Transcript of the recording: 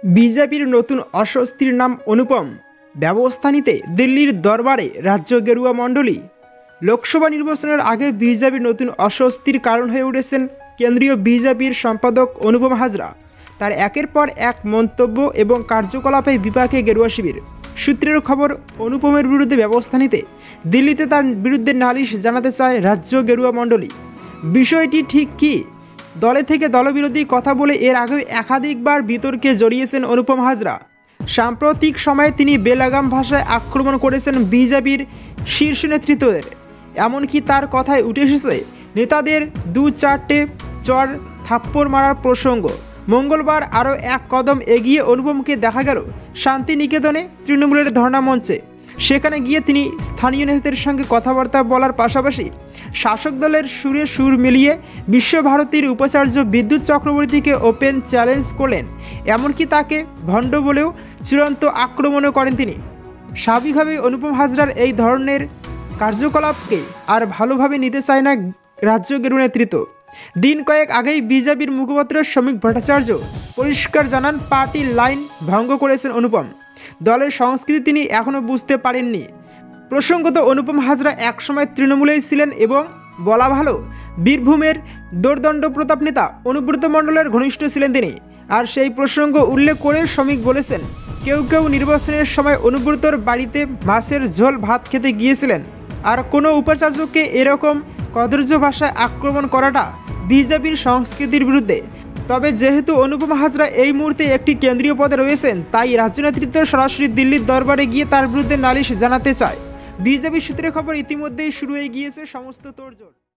বিজেপির নতুন অস্বস্তির নাম অনুপম। ব্যবস্থা নিতে দিল্লির দরবারে রাজ্য গেরুয়া মণ্ডলী। লোকসভা নির্বাচনের আগে বিজেপির নতুন অস্বস্তির কারণ হয়ে উঠেছেন কেন্দ্রীয় বিজেপির সম্পাদক অনুপম হাজরা। তার একের পর এক মন্তব্য এবং কার্যকলাপে বিপাকে গেরুয়া শিবির। সূত্রের খবর, অনুপমের বিরুদ্ধে ব্যবস্থা নিতে দিল্লিতে তার বিরুদ্ধে নালিশ জানাতে চায় রাজ্য গেরুয়া মণ্ডলী। বিষয়টি ঠিক কী? দলে থেকে দলবিরোধী কথা বলে এর আগেও একাধিকবার বিতর্কে জড়িয়েছেন অনুপম হাজরা। সাম্প্রতিক সময়ে তিনি বেলাগাম ভাষায় আক্রমণ করেছেন বিজেপির শীর্ষ নেতৃত্বদের। এমনকি তার কথায় উঠে এসেছে নেতাদের দু চারটে চর থাপ্পড় মারার প্রসঙ্গ। মঙ্গলবার আরও এক কদম এগিয়ে অনুপমকে দেখা গেল শান্তিনিকেতনে তৃণমূলের ধর্ণা মঞ্চে। সেখানে গিয়ে তিনি স্থানীয় নেতাদের সঙ্গে কথাবার্তা বলার পাশাপাশি শাসক দলের সুরে সুর মিলিয়ে বিশ্বভারতীর উপাচার্য বিদ্যুৎ চক্রবর্তীকে ওপেন চ্যালেঞ্জ করলেন। এমনকি তাকে ভণ্ড বলেও চূড়ান্ত আক্রমণও করেন তিনি। স্বাভাবিকভাবেই অনুপম হাজরার এই ধরনের কার্যকলাপকে আর ভালোভাবে নিতে চায় না রাজ্য গেরুয়া নেতৃত্ব। দিন কয়েক আগেই বিজেপির মুখপাত্র শ্রমিক ভট্টাচার্য পরিষ্কার জানান, পার্টির লাইন ভঙ্গ করেছেন অনুপম। দলের সংস্কৃতি তিনি এখনও বুঝতে পারেননি। প্রসঙ্গত, অনুপম হাজরা একসময় তৃণমূলেই ছিলেন এবং বলা ভালো বীরভূমের দোর্দণ্ড প্রতাপ নেতা অনুব্রত মণ্ডলের ঘনিষ্ঠ ছিলেন তিনি। আর সেই প্রসঙ্গ উল্লেখ করে শ্রমিক বলেছেন, কেউ কেউ নির্বাচনের সময় অনুব্রতর বাড়িতে মাছের ঝোল ভাত খেতে গিয়েছিলেন। আর কোনো উপাচার্যকে এরকম কদর্য ভাষায় আক্রমণ করাটা বিজেপির সংস্কৃতির বিরুদ্ধে। তবে যেহেতু অনুপম হাজরা এই মুহূর্তে একটি কেন্দ্রীয় পদে রয়েছেন, তাই রাজ্য নেতৃত্ব সরাসরি দিল্লির দরবারে গিয়ে তার বিরুদ্ধে নালিশ জানাতে চায়। বিজেপি সূত্রে খবর, ইতিমধ্যেই শুরু হয়ে গিয়েছে সমস্ত তোড়জোড়।